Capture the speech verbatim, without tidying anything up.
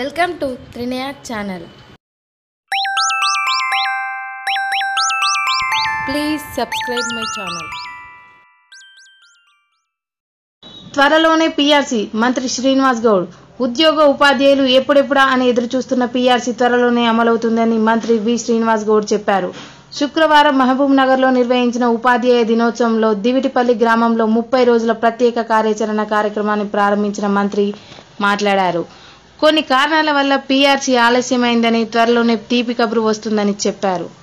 Welcome to Trinaya channel. Please subscribe my channel. త్వరలోనే PRC మంత్రి శ్రీనివాస్ గౌడ్ ఉద్యోగ ఉపాధ్యాయులు ఎప్పుడెప్పుడా అని ఎదురు చూస్తున్న పీఆర్సీ త్వరలోనే అమలవుతుందని మంత్రి వి శ్రీనివాస్ గౌడ్ చెప్పారు. శుక్రవారం మహబూబ్ నగర్లో నిర్వహించిన ఉపాధ్యాయ దినోత్సవంలో దివిటిపల్లి గ్రామంలో ముప్పై రోజుల ప్రత్యేక కార్యాచరణ కార్యక్రమాన్ని ప్రారంభించిన మంత్రి మాట్లాడారు. కొన్ని కారణాల వల్ల పీఆర్సీ ఆలస్యమైందని, త్వరలోనే తీపి కబురు వస్తుందని చెప్పారు.